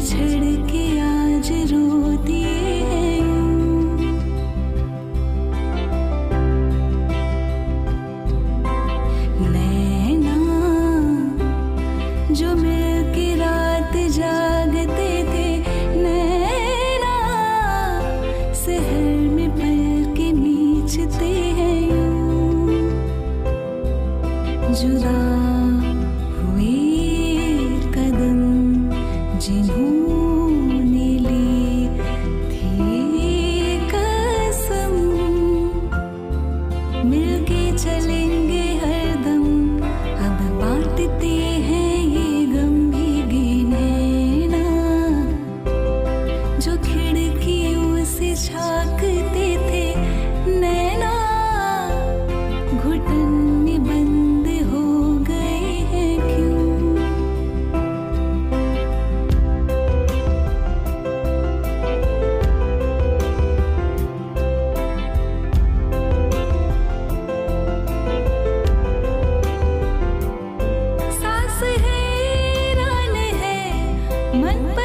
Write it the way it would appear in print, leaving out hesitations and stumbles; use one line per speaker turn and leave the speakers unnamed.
बिछड़ के आज रोती है यूं। नैना जो मिलके रात जागते थे, नैना शहर में पल के नीचते हैं यूं। जुदा हुए कदम जिन्होंने ली थी कसम, मिलके चलेंगे हरदम, अब बांटते हैं ये गम। भीगे नैना जो खिड़कियों से झांकते थे, नैना घुटन में बंद हो गए हैं क्यों। सांस हैरान है, मन